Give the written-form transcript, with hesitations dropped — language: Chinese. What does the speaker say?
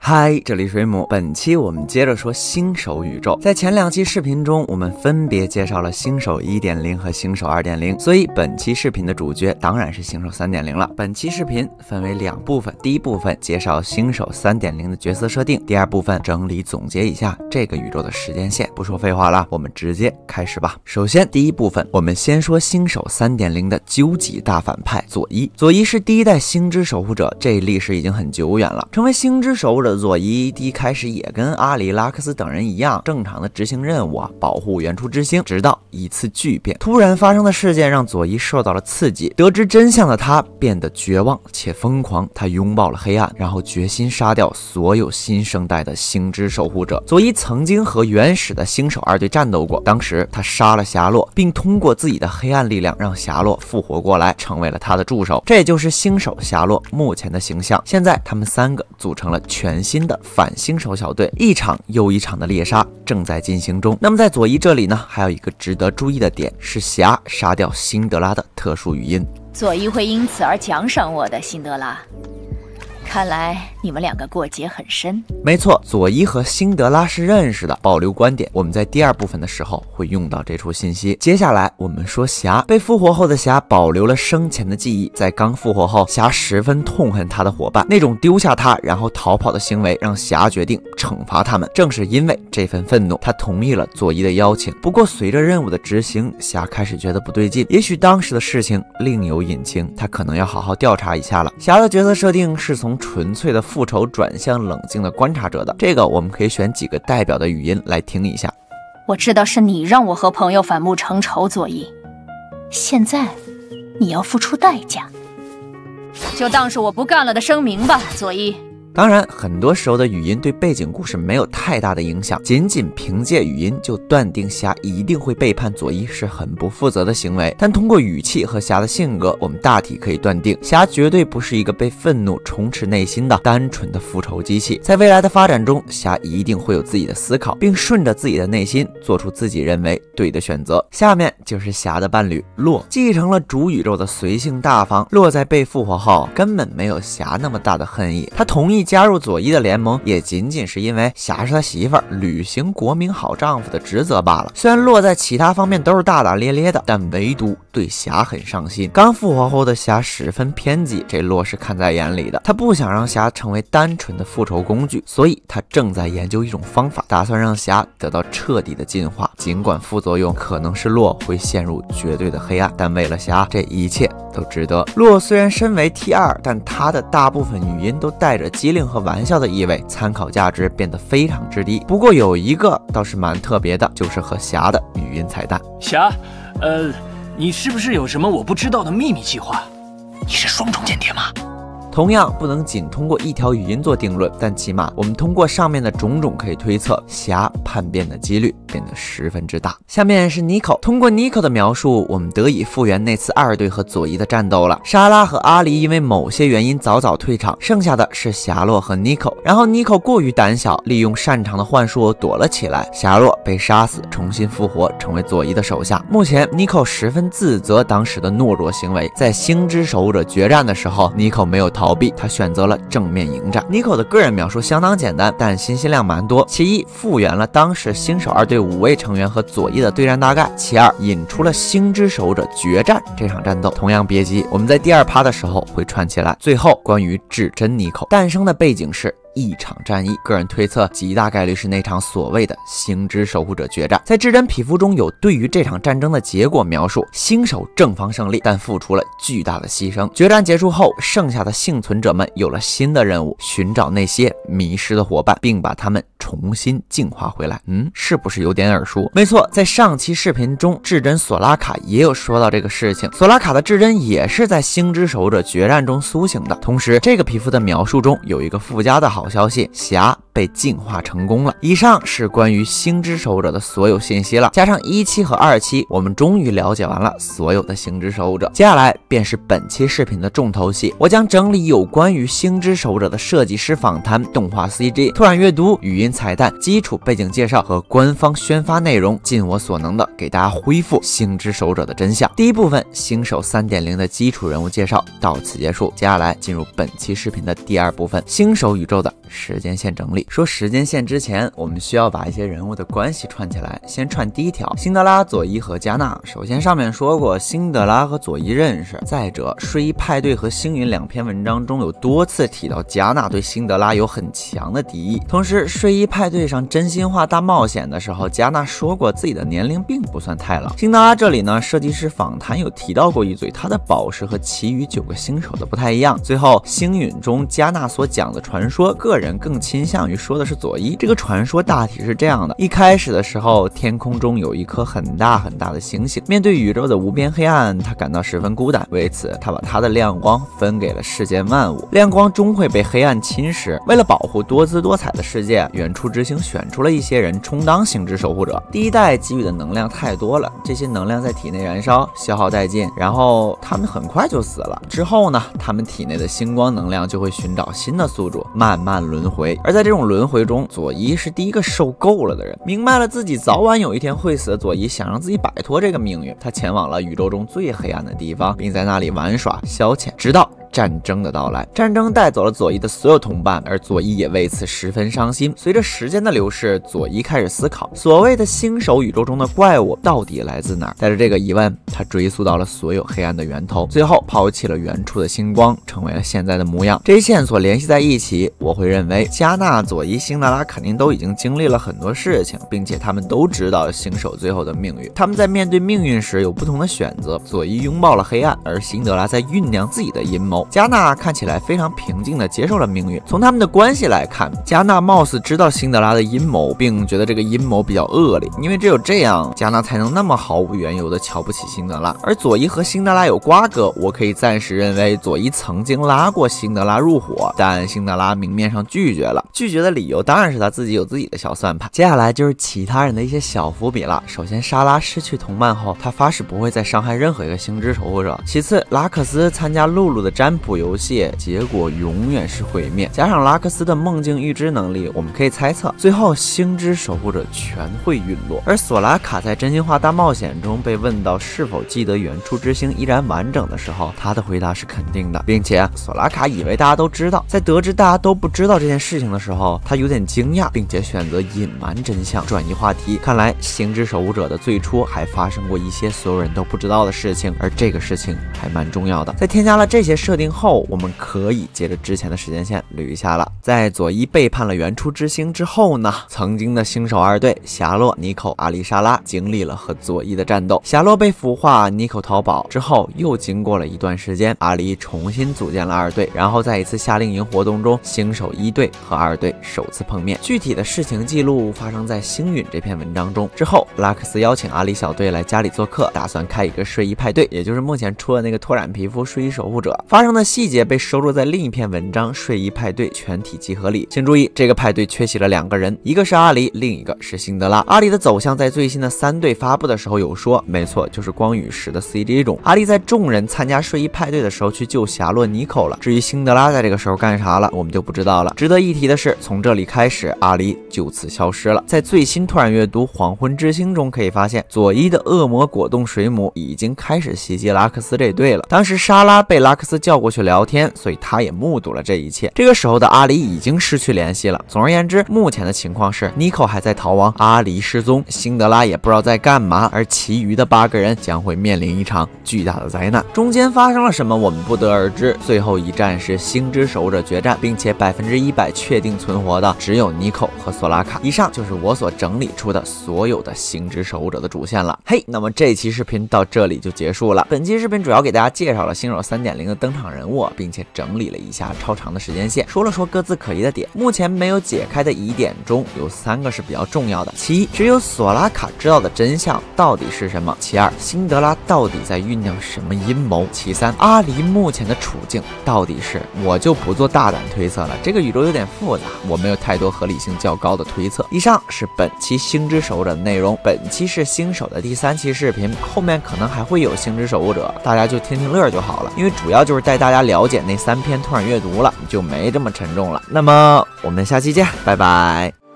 嗨，这里水母。本期我们接着说新手宇宙。在前2期视频中，我们分别介绍了新手 1.0 和新手 2.0， 所以本期视频的主角当然是新手 3.0 了。本期视频分为2部分，第一部分介绍新手 3.0 的角色设定，第二部分整理总结一下这个宇宙的时间线。不说废话了，我们直接开始吧。首先第一部分，我们先说新手 3.0 的究极大反派佐伊。佐伊是第一代星之守护者，这历史已经很久远了。成为星之守护者的佐伊第一开始也跟阿里、拉克斯等人一样，正常的执行任务保护原初之星。直到一次巨变，突然发生的事件让佐伊受到了刺激，得知真相的他变得绝望且疯狂。他拥抱了黑暗，然后决心杀掉所有新生代的星之守护者。佐伊曾经和原始的星手2队战斗过，当时他杀了霞洛，并通过自己的黑暗力量让霞洛复活过来，成为了他的助手。这也就是星手霞洛目前的形象。现在他们3个组成了全新的反星手小队，一场又一场的猎杀正在进行中。那么在佐伊这里呢，还有一个值得注意的点是霞杀掉辛德拉的特殊语音。 佐伊会因此而奖赏我的，辛德拉。看来你们2个过节很深。 没错，佐伊和辛德拉是认识的。保留观点，我们在第2部分的时候会用到这处信息。接下来我们说霞。被复活后的霞保留了生前的记忆，在刚复活后，霞十分痛恨他的伙伴，那种丢下他然后逃跑的行为让霞决定惩罚他们。正是因为这份愤怒，他同意了佐伊的邀请。不过随着任务的执行，霞开始觉得不对劲，也许当时的事情另有隐情，他可能要好好调查一下了。霞的角色设定是从纯粹的复仇转向冷静的观察者的，这个我们可以选几个代表的语音来听一下。 我知道是你让我和朋友反目成仇，佐伊，现在你要付出代价，就当是我不干了的声明吧，佐伊。 当然，很多时候的语音对背景故事没有太大的影响，仅凭借语音就断定霞一定会背叛佐伊是很不负责的行为。但通过语气和霞的性格，我们大体可以断定，霞绝对不是一个被愤怒充斥内心的单纯的复仇机器。在未来的发展中，霞一定会有自己的思考，并顺着自己的内心做出自己认为对的选择。下面就是霞的伴侣洛，继承了主宇宙的随性大方。洛在被复活后根本没有霞那么大的恨意，他同意加入佐伊的联盟，也仅仅是因为霞是他媳妇儿，履行国民好丈夫的职责罢了。虽然洛在其他方面都是大大咧咧的，但唯独对霞很上心。刚复活后的霞十分偏激，这洛是看在眼里的。他不想让霞成为单纯的复仇工具，所以他正在研究一种方法，打算让霞得到彻底的进化。尽管副作用可能是洛会陷入绝对的黑暗，但为了霞，这一切都值得。洛虽然身为 T2， 但他的大部分语音都带着机灵和玩笑的意味，参考价值变得非常之低。不过有一个倒是蛮特别的，就是和霞的语音彩蛋。 霞，你是不是有什么我不知道的秘密计划？你是双重间谍吗？ 同样不能仅通过一条语音做定论，但起码我们通过上面的种种可以推测，霞叛变的几率变得十分之大。下面是尼可，通过尼可的描述，我们得以复原那次2队和佐伊的战斗了。莎拉和阿离因为某些原因早早退场，剩下的是霞洛和尼可。然后尼可过于胆小，利用擅长的幻术躲了起来。霞洛被杀死，重新复活，成为佐伊的手下。目前尼可十分自责当时的懦弱行为，在星之守护者决战的时候，尼可没有逃避，他选择了正面迎战。尼可的个人描述相当简单，但信息量蛮多。其一，复原了当时星手2队5位成员和佐伊的对战大概；其二，引出了星之守护者决战这场战斗，同样别急，我们在第2趴的时候会串起来。最后，关于至真尼可诞生的背景是一场战役，个人推测极大概率是那场所谓的星之守护者决战。在至真匹夫中有对于这场战争的结果描述，星手正方胜利，但付出了巨大的牺牲。决战结束后，剩下的幸存者们有了新的任务，寻找那些迷失的伙伴，并把他们重新净化回来。是不是有点耳熟？没错，在上期视频中，至真索拉卡也有说到这个事情。索拉卡的至真也是在星之守护者决战中苏醒的。同时，这个皮肤的描述中有一个附加的好消息，霞被进化成功了。以上是关于星之守护者的所有信息了，加上1期和2期，我们终于了解完了所有的星之守护者。接下来便是本期视频的重头戏，我将整理有关于星之守护者的设计师访谈、动画 CG、突然阅读、语音彩蛋、基础背景介绍和官方宣发内容，尽我所能的给大家恢复星之守护者的真相。第一部分星守 3.0 的基础人物介绍到此结束，接下来进入本期视频的第2部分，星守宇宙的时间线整理。说时间线之前，我们需要把一些人物的关系串起来。先串第一条，辛德拉、佐伊和加纳。首先上面说过辛德拉和佐伊认识，再者睡衣派对和星云2篇文章中有多次提到加纳对辛德拉有很强的敌意。同时睡衣派对上真心话大冒险的时候，加纳说过自己的年龄并不算太老。辛德拉这里呢，设计师访谈有提到过一嘴，他的宝石和其余9个星守的不太一样。最后星陨中加纳所讲的传说，个人更倾向于说的是佐伊。这个传说大体是这样的，一开始的时候，天空中有一颗很大很大的星星，面对宇宙的无边黑暗，他感到十分孤单，为此他把他的亮光分给了世间万物，亮光终会被黑暗侵蚀。为了保护多姿多彩的世界，原初之星选出了一些人充当星之守护者。第一代给予的能量太多了，这些能量在体内燃烧，消耗殆尽，然后他们很快就死了。之后呢，他们体内的星光能量就会寻找新的宿主，慢慢轮回。而在这种轮回中，佐伊是第一个受够了的人，明白了自己早晚有一天会死的佐伊想让自己摆脱这个命运，他前往了宇宙中最黑暗的地方，并在那里玩耍消遣，直到战争的到来。战争带走了佐伊的所有同伴，而佐伊也为此十分伤心。随着时间的流逝，佐伊开始思考，所谓的星守宇宙中的怪物到底来自哪儿？带着这个疑问，他追溯到了所有黑暗的源头，最后抛弃了原初的星光，成为了现在的模样。这些线索联系在一起，我会认为加纳、佐伊、辛德拉肯定都已经经历了很多事情，并且他们都知道星守最后的命运。他们在面对命运时有不同的选择，佐伊拥抱了黑暗，而辛德拉在酝酿自己的阴谋。加纳看起来非常平静地接受了命运。从他们的关系来看，加纳貌似知道辛德拉的阴谋，并觉得这个阴谋比较恶劣，因为只有这样，加纳才能那么毫无缘由地瞧不起辛德拉。而佐伊和辛德拉有瓜葛，我可以暂时认为佐伊曾经拉过辛德拉入伙，但辛德拉明面上拒绝了，拒绝的理由当然是他自己有自己的小算盘。接下来就是其他人的一些小伏笔了。首先，莎拉失去同伴后，他发誓不会再伤害任何一个星之守护者。其次，拉克斯参加露露的占卜游戏，结果永远是毁灭。加上拉克斯的梦境预知能力，我们可以猜测，最后星之守护者全会陨落。而索拉卡在真心话大冒险中被问到是否记得原初之星依然完整的时候，他的回答是肯定的，并且索拉卡以为大家都知道。在得知大家都不知道这件事情的时候，他有点惊讶，并且选择隐瞒真相，转移话题。看来星之守护者的最初还发生过一些所有人都不知道的事情，而这个事情还蛮重要的。在添加了这些设定后，我们可以接着之前的时间线捋一下了。在佐伊背叛了原初之星之后呢，曾经的星守二队霞洛、妮蔻、阿丽莎拉经历了和佐伊的战斗。霞洛被孵化，妮蔻逃跑之后，又经过了一段时间，阿丽重新组建了二队，然后在一次夏令营活动中，星守一队和二队首次碰面。具体的事情记录发生在星陨这篇文章中。之后拉克斯邀请阿丽小队来家里做客，打算开一个睡衣派对，也就是目前出的那个脱染皮肤睡衣守护者。发生的细节被收录在另一篇文章《睡衣派对全体集合》里。请注意，这个派对缺席了2个人，一个是阿离，另一个是辛德拉。阿离的走向在最新的3队发布的时候有说，没错，就是光与石的 CG 中，阿离在众人参加睡衣派对的时候去救霞洛、妮蔻了。至于辛德拉在这个时候干啥了，我们就不知道了。值得一提的是，从这里开始，阿离就此消失了。在最新突然阅读《黄昏之星》中可以发现，佐伊的恶魔果冻水母已经开始袭击拉克斯这队了。当时莎拉被拉克斯叫过去聊天，所以他也目睹了这一切。这个时候的阿离已经失去联系了。总而言之，目前的情况是妮蔻还在逃亡，阿离失踪，辛德拉也不知道在干嘛，而其余的8个人将会面临一场巨大的灾难。中间发生了什么我们不得而知，最后一战是星之守护者决战，并且100%确定存活的只有妮蔻和索拉卡。以上就是我所整理出的所有的星之守护者的主线了。嘿，那么这期视频到这里就结束了。本期视频主要给大家介绍了星守3.0的登场场人物，并且整理了一下超长的时间线，说了说各自可疑的点。目前没有解开的疑点中有3个是比较重要的：其一，只有索拉卡知道的真相到底是什么；其二，辛德拉到底在酝酿什么阴谋；其三，阿离目前的处境到底是……我就不做大胆推测了，这个宇宙有点复杂，我没有太多合理性较高的推测。以上是本期星之守护者的内容，本期是星守的第3期视频，后面可能还会有星之守护者，大家就听听乐就好了，因为主要就是带大家了解那3篇突然阅读了，就没这么沉重了。那么我们下期见，拜拜。